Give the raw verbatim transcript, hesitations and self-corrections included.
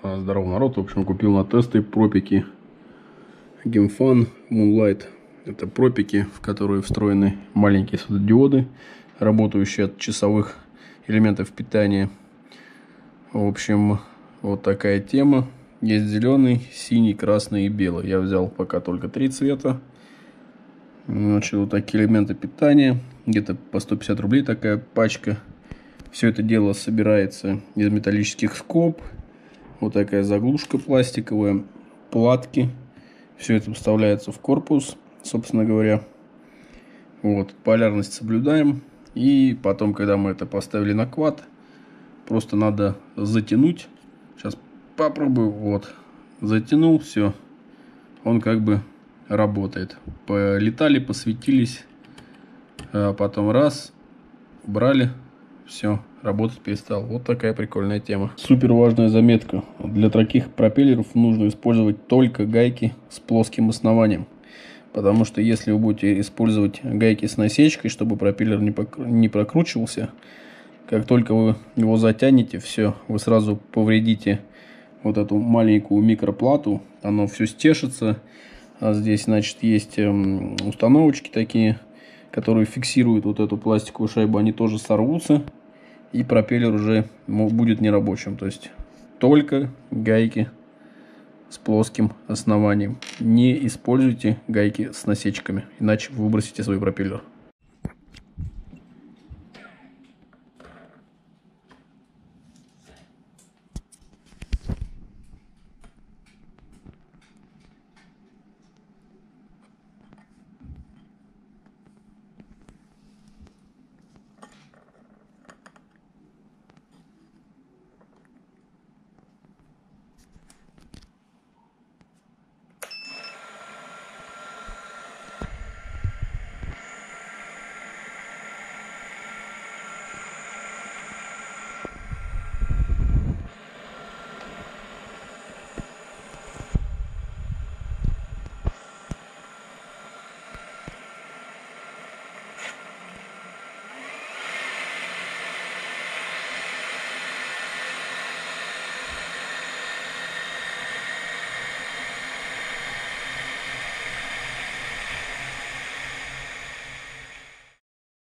Здорово, народ. В общем, купил на тесты пропики Gemfan Moonlight. Это пропики, в которые встроены маленькие светодиоды, работающие от часовых элементов питания. В общем, вот такая тема. Есть зеленый, синий, красный и белый. Я взял пока только три цвета. Значит, вот такие элементы питания. Где-то по сто пятьдесят рублей такая пачка. Все это дело собирается из металлических скоб. Вот такая заглушка пластиковая, платки. Все это вставляется в корпус, собственно говоря. Вот, полярность соблюдаем. И потом, когда мы это поставили на квад, просто надо затянуть. Сейчас попробую. Вот, затянул, все. Он как бы работает. Полетали, посветились. А потом раз, убрали. Все, работать перестал. Вот такая прикольная тема. Супер важная заметка. Для таких пропеллеров нужно использовать только гайки с плоским основанием. Потому что если вы будете использовать гайки с насечкой, чтобы пропеллер не, покру... не прокручивался, как только вы его затянете, все, вы сразу повредите вот эту маленькую микроплату. Оно все стешится. А здесь, значит, есть установочки такие, которые фиксируют вот эту пластиковую шайбу, они тоже сорвутся, и пропеллер уже будет нерабочим. То есть только гайки с плоским основанием. Не используйте гайки с насечками, иначе вы выбросите свой пропеллер.